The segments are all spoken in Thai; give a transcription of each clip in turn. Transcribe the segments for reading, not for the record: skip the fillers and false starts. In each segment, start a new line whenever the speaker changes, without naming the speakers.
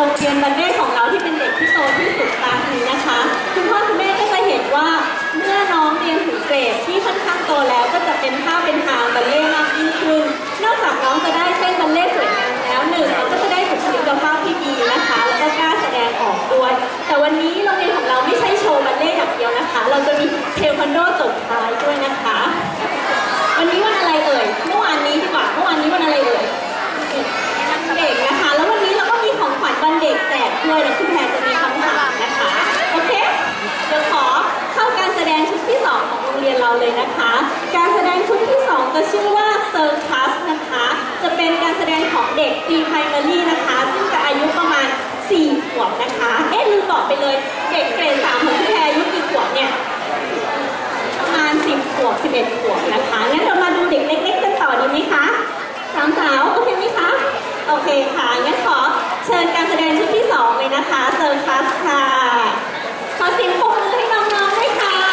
โรงเรียนบัลเล่ต์ของเราที่เป็นเด็กที่โตที่สุดคลาสนี้นะคะคุณพ่อคุณแม่ก็จะเห็นว่าเมื่อน้องเรียนถึงเกรดที่ค่อนข้างโตแล้วก็จะเป็นท่าเป็นทางบัลเล่ต์มากยิ่งขึ้นนอกจากน้องจะได้เต้นบัลเล่ต์สวยงามแล้วหนึ่งน้องก็จะได้บุคลิกภาพที่ดีนะคะแล้วก็กล้าแสดงออกด้วยแต่วันนี้โรงเรียนของเราไม่ใช่โชว์บัลเล่ต์อย่างเดียวนะคะเราจะมีเทควันโดจบท้ายด้วยนะคะวันนี้วันอะไรเอ่ยเมื่อวานนี้ดีกว่าเมื่อวานนี้วันอะไรเอ่ยวันเด็กนะคะแล้ววันนี้เราก็มีของขวัญวันเด็กแจกด้วยนะคุณแพรจะมีคำถามนะคะโอเคเดี๋ยวขอเข้าการแสดงชุดที่2ของโรงเรียนเราเลยนะคะการแสดงชุดที่2จะชื่อว่าเซอร์คัสนะคะจะเป็นการแสดงของเด็ก Pre-Primary นะคะซึ่งจะอายุประมาณ4 ขวบนะคะลืมบอกไปเลยเด็กเกรด 3ของคุณแพรอายุกี่ขวบเนี่ยประมาณ10 ขวบ 11 ขวบนะคะงั้นเรามาดูเด็กเล็กๆกันต่อดีไหมคะสามสาวโอเคไหมคะโอเคค่ะงั้นขอเชิญการแสดงชุดที่2เลยนะคะเซอร์คัสค่ะขอเสียงปรบมือให้น้องๆด้วยค่ะ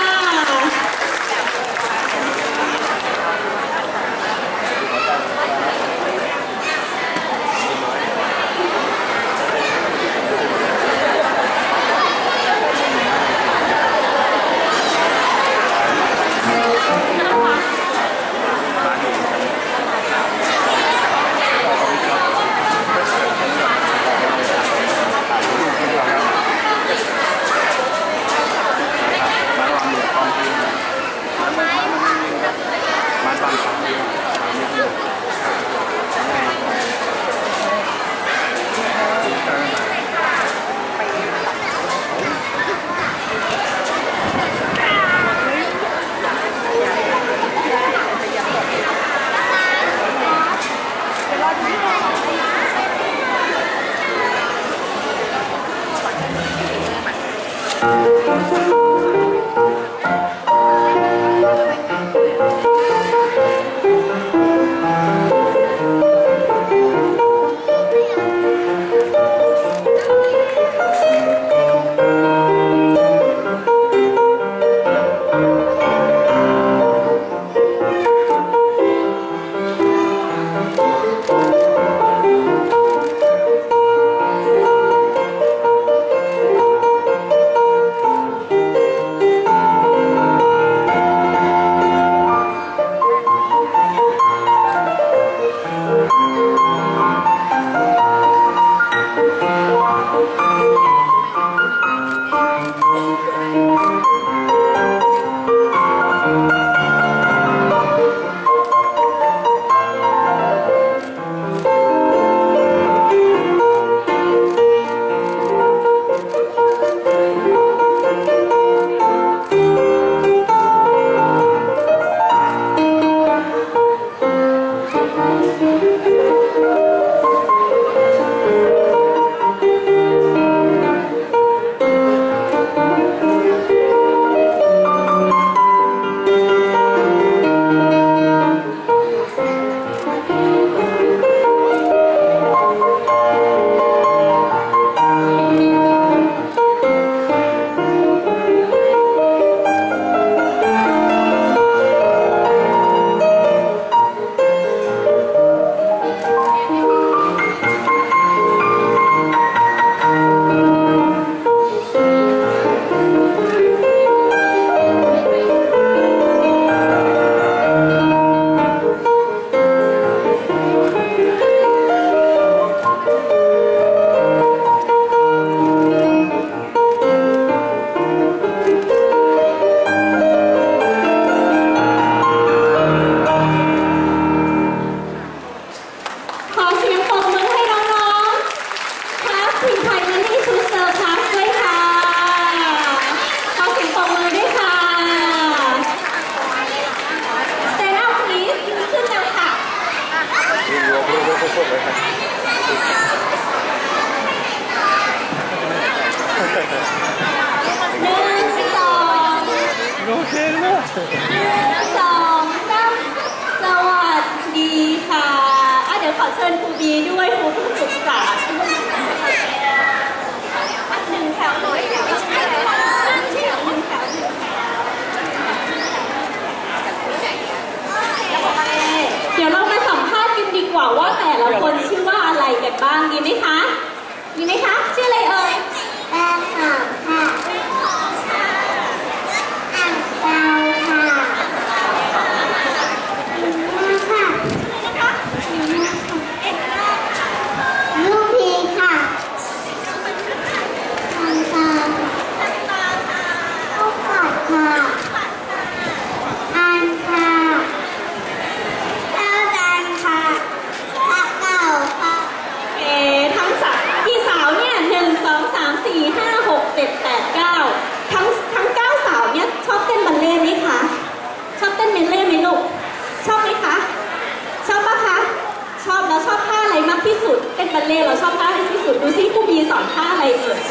นบัลเล่ต์เราชอบท่าอะไรที่สุดดูซิครูบีสอนท่าอะไรเอ่ย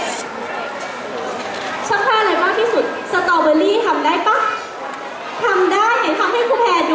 ชอบท่าอะไรมากที่สุดสตรอเบอรี่ทำได้ปะทำได้ไหนทำให้ครูแพร